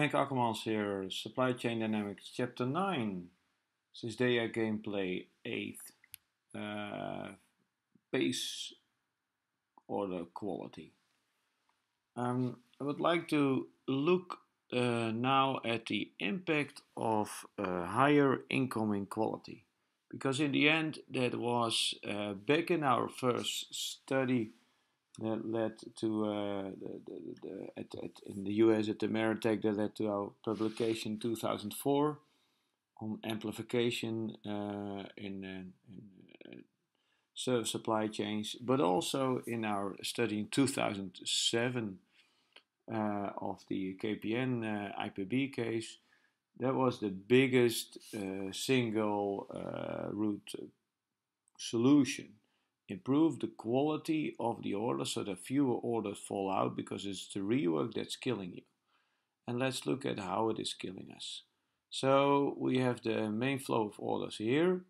Henk Akkermans here, Supply Chain Dynamics, Chapter 9, Sysdea Gameplay 8, Base Order Quality. I would like to look now at the impact of higher incoming quality, because in the end that was back in our first study that led to in the US at the Meritech, that led to our publication 2004 on amplification in service supply chains, but also in our study in 2007 of the KPN IPB case. That was the biggest single root solution. Improve the quality of the order so that fewer orders fall out, because it's the rework that's killing you. And let's look at how it is killing us. So we have the main flow of orders here.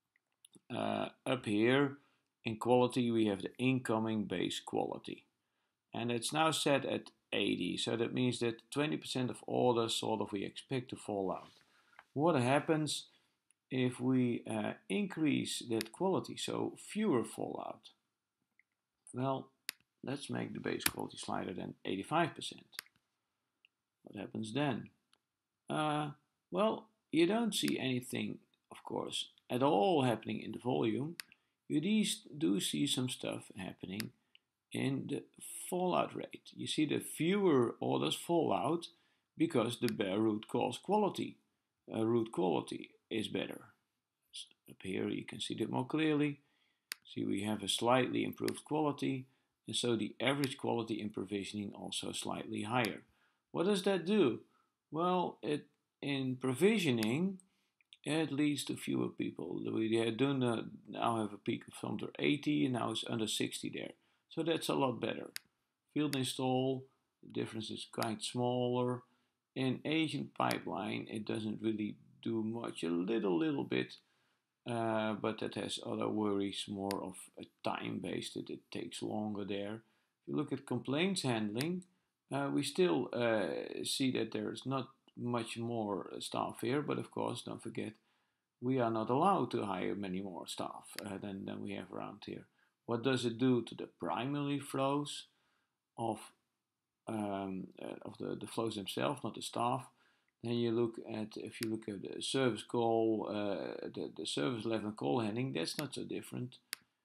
Up here in quality we have the incoming base quality. And it's now set at 80. So that means that 20% of orders sort of we expect to fall out. What happens if we increase that quality, so fewer fall out? Well, let's make the base quality slider then 85%. What happens then? Well, you don't see anything, of course, at all happening in the volume. You do see some stuff happening in the fallout rate. You see that fewer orders fall out because the bare root cause quality, root quality is better. Up here you can see that more clearly. See, we have a slightly improved quality, and so the average quality in provisioning also slightly higher. What does that do? Well, in provisioning it leads to fewer people. We do now have a peak of under 80, and now it's under 60 there. So that's a lot better. Field install, the difference is quite smaller. In agent pipeline, it doesn't really do much, a little bit, but that has other worries, more of a time-based, it takes longer there. If you look at complaints handling, we still see that there's not much more staff here, but of course, don't forget, we are not allowed to hire many more staff than we have around here. What does it do to the primary flows of the flows themselves, not the staff? Then you look at, if you look at the service call, the service level call handling, that's not so different.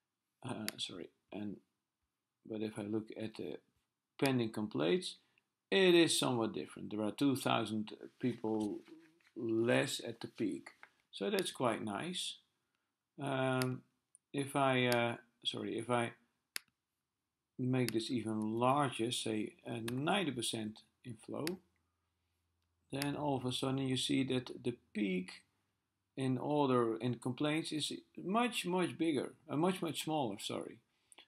But if I look at the pending complaints, it is somewhat different. There are 2,000 people less at the peak, so that's quite nice. If I make this even larger, say 90% in flow, then all of a sudden you see that the peak in order in complaints is much bigger, much smaller. Sorry.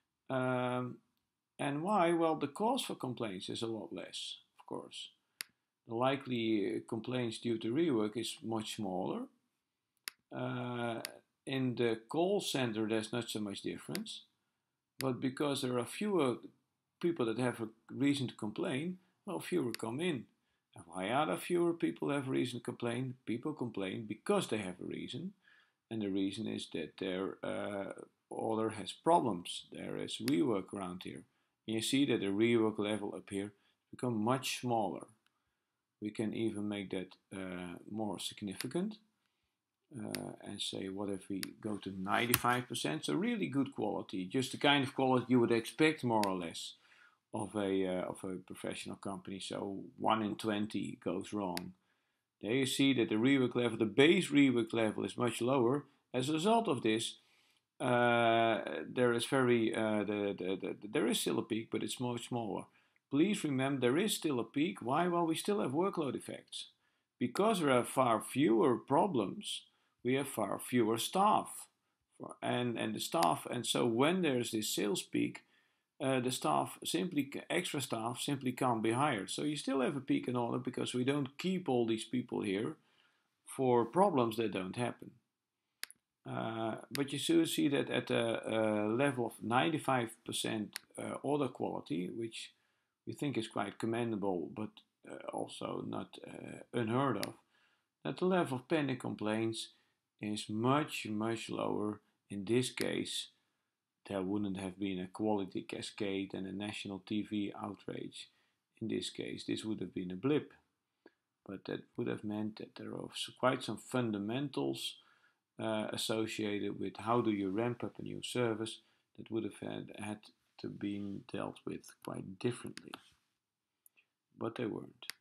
And why? Well, the cause for complaints is a lot less, of course. The likely complaints due to rework is much smaller. In the call center, there's not so much difference. But because there are fewer people that have a reason to complain, well, fewer come in. And why are there fewer people who have a reason to complain? People complain because they have a reason. And the reason is that their order has problems. There is rework around here. And you see that the rework level up here become much smaller. We can even make that more significant and say, what if we go to 95%? So really good quality, just the kind of quality you would expect more or less of a professional company. So 1 in 20 goes wrong. There you see that the rework level, the base rework level, is much lower. As a result of this, there is there is still a peak, but it's much smaller. Please remember, there is still a peak. Why? Well, we still have workload effects. Because there are far fewer problems, we have far fewer staff. And so when there's this sales peak, the extra staff simply can't be hired. So you still have a peak in order because we don't keep all these people here for problems that don't happen. But you still see that at a level of 95% order quality, which we think is quite commendable, but also not unheard of, that the level of panic complaints is much, much lower. In this case, there wouldn't have been a quality cascade and a national TV outrage. In this case, this would have been a blip, but that would have meant that there are quite some fundamentals associated with how do you ramp up a new service that would have had to be dealt with quite differently, but they weren't.